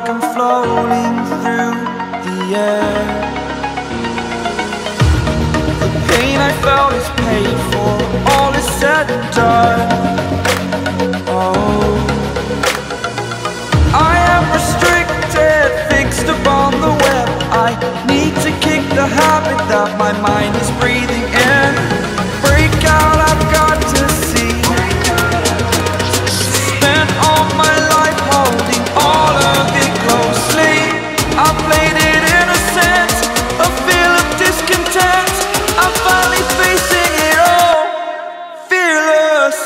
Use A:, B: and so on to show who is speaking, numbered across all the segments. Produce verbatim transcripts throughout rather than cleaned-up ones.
A: like I'm floating through the air. The pain I felt is paid for, all is said and done. Oh, I am restricted, fixed upon the web. I need to kick the habit that my mind is breathing in. Break out, I've got to see. Spent all my life holding all of it closely. I played it innocent, a feel of discontent. I'm finally facing it all, fearless.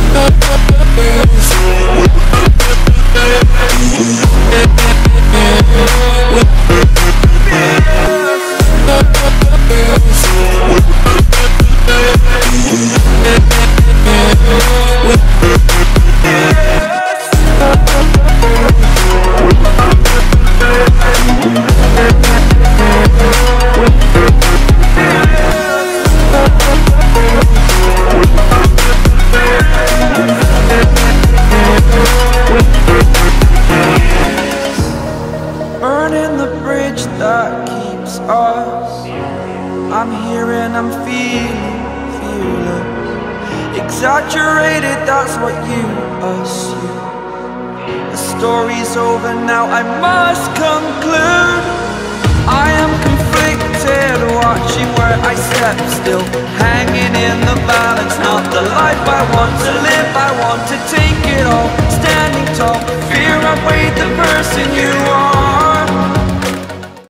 A: Burning the bridge that keeps us. I'm here and I'm feeling fearless. Exaggerated, that's what you assume. The story's over now, I must conclude. I am conflicted, watching where I step still, hanging in the balance. Not the life I want to live, I want to take it